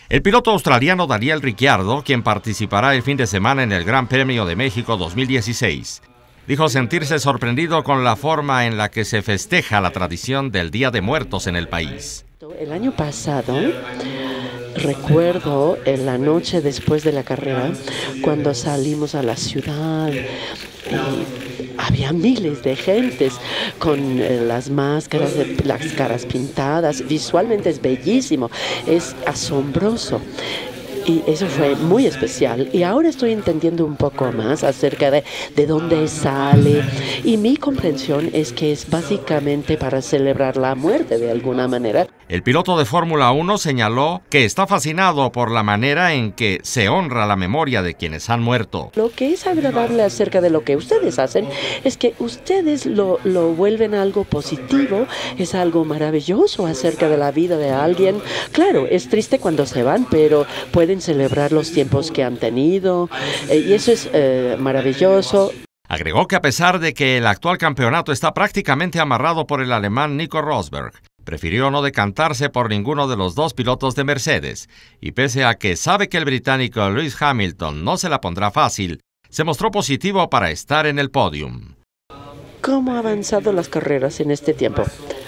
El piloto australiano Daniel Ricciardo, quien participará el fin de semana en el Gran Premio de México 2016, dijo sentirse sorprendido con la forma en la que se festeja la tradición del Día de Muertos en el país. El año pasado, recuerdo en la noche después de la carrera, cuando salimos a la ciudad, había miles de gentes con las máscaras, las caras pintadas. Visualmente es bellísimo, es asombroso. Y eso fue muy especial. Y ahora estoy entendiendo un poco más acerca de dónde sale. Y mi comprensión es que es básicamente para celebrar la muerte de alguna manera. El piloto de Fórmula 1 señaló que está fascinado por la manera en que se honra la memoria de quienes han muerto. Lo que es agradable acerca de lo que ustedes hacen es que ustedes lo vuelven algo positivo, es algo maravilloso acerca de la vida de alguien. Claro, es triste cuando se van, pero pueden celebrar los tiempos que han tenido y eso es maravilloso. Agregó que a pesar de que el actual campeonato está prácticamente amarrado por el alemán Nico Rosberg, prefirió no decantarse por ninguno de los dos pilotos de Mercedes, y pese a que sabe que el británico Lewis Hamilton no se la pondrá fácil, se mostró positivo para estar en el podium. ¿Cómo han avanzado las carreras en este tiempo?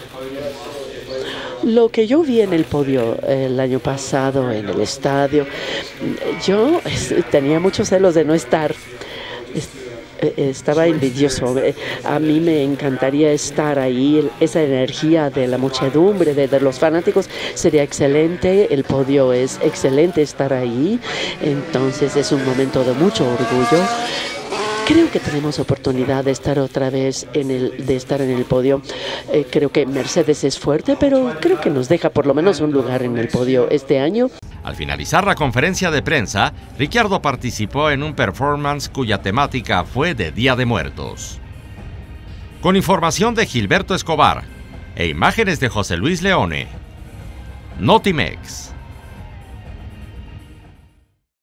Lo que yo vi en el podio el año pasado en el estadio, yo tenía muchos celos de no estar. Estaba envidioso. A mí me encantaría estar ahí. Esa energía de la muchedumbre, de los fanáticos, sería excelente. El podio es excelente estar ahí. Entonces es un momento de mucho orgullo. Creo que tenemos oportunidad de estar otra vez de estar en el podio. Creo que Mercedes es fuerte, pero creo que nos deja por lo menos un lugar en el podio este año. Al finalizar la conferencia de prensa, Ricciardo participó en un performance cuya temática fue de Día de Muertos. Con información de Gilberto Escobar e imágenes de José Luis Leone, Notimex.